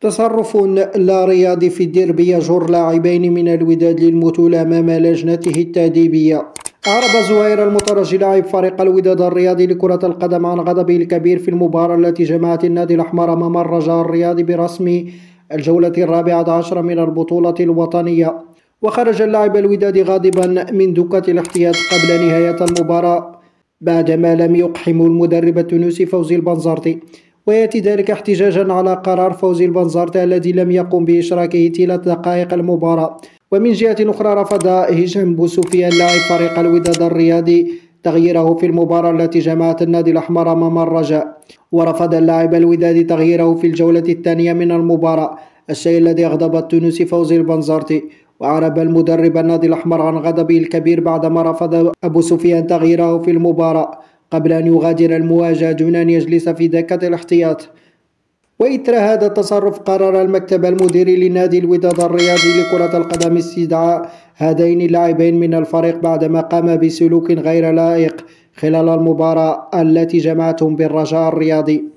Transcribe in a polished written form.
تصرف لا رياضي في الديربي يجر لاعبين من الوداد للمثول أمام لجنته التأديبية. أعرب زهير المترجي لاعب فريق الوداد الرياضي لكرة القدم عن غضبه الكبير في المباراة التي جمعت النادي الأحمر أمام الرجاء الرياضي برسم الجولة 14 من البطولة الوطنية. وخرج اللاعب الودادي غاضبا من دكة الاحتياط قبل نهاية المباراة بعدما لم يقحم المدرب التونسي فوزي البنزرتي، ويأتي ذلك احتجاجا على قرار فوزي البنزرتي الذي لم يقم بإشراكه طيلة دقائق المباراة. ومن جهة أخرى رفض هشام بوسفيان لاعب فريق الوداد الرياضي تغييره في المباراة التي جمعت النادي الأحمر أمام الرجاء، ورفض اللاعب الودادي تغييره في الجولة الثانية من المباراة، الشيء الذي أغضب التونسي فوزي البنزرتي. وأعرب المدرب النادي الأحمر عن غضبه الكبير بعدما رفض أبو سفيان تغييره في المباراة قبل أن يغادر المواجهة دون أن يجلس في دكة الاحتياط. وإثر هذا التصرف قرر المكتب المديري لنادي الوداد الرياضي لكرة القدم استدعاء هذين اللاعبين من الفريق بعدما قام بسلوك غير لائق خلال المباراة التي جمعتهم بالرجاء الرياضي.